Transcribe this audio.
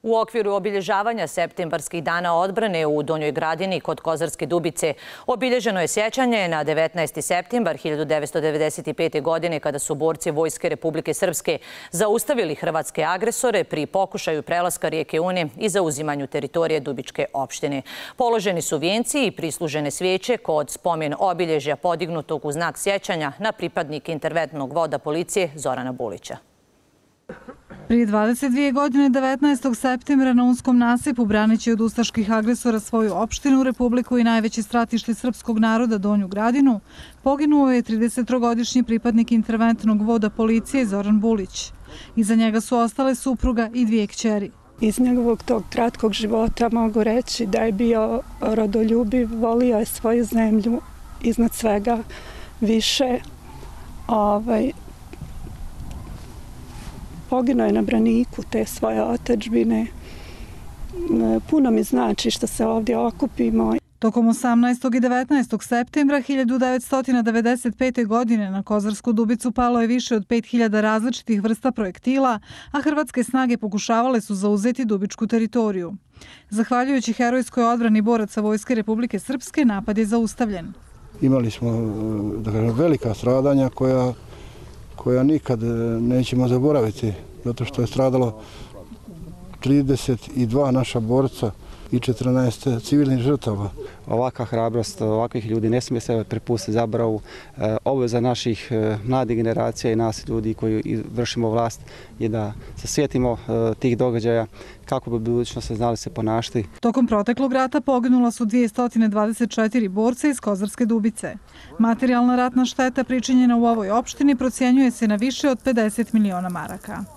U okviru obilježavanja septembarskih dana odbrane u Donjoj Gradini kod Kozarske Dubice obilježeno je sjećanje na 19. septembar 1995. godine kada su borci Vojske Republike Srpske zaustavili hrvatske agresore pri pokušaju prelaska rijeke Une i zauzimanju teritorije Dubičke opštine. Položeni su vijenci i prislužene svijeće kod spomen obilježja podignutog u znak sjećanja na pripadnike interventnog voda policije Zorana Bulića. Prije 22 godine, 19. septembra na Unskom nasipu, braneći od ustaških agresora svoju opštinu, republiku i najveće stratište srpskog naroda Donju Gradinu, poginuo je 33-godišnji pripadnik interventnog voda policije Zoran Bulić. Iza njega su ostale supruga i dvije kćeri. Iz njegovog tog kratkog života mogu reći da je bio rodoljubiv, volio je svoju zemlju iznad svega više. Poginuo je na braniku te svoje otadžbine. Puno mi znači što se ovdje okupimo. Tokom 18. i 19. septembra 1995. godine na Kozarsku Dubicu palo je više od 5000 različitih vrsta projektila, a hrvatske snage pokušavale su zauzeti dubičku teritoriju. Zahvaljujući herojskoj odbrani boraca Vojske Republike Srpske, napad je zaustavljen. Imali smo velika stradanja koja nikad nećemo zaboraviti, zato što je stradalo 32 naša borca i 14 civilnih žrtava. Ovakva hrabrost ovakvih ljudi ne smije se prepustiti zaboravu. Obveza naših mladih generacija i nas ljudi koji vršimo vlast je da se sjetimo tih događaja kako bi u budućnosti znali se ponašati. Tokom proteklog rata poginula su 224 borca iz Kozarske Dubice. Materijalna ratna šteta pričinjena u ovoj opštini procjenjuje se na više od 50 miliona maraka.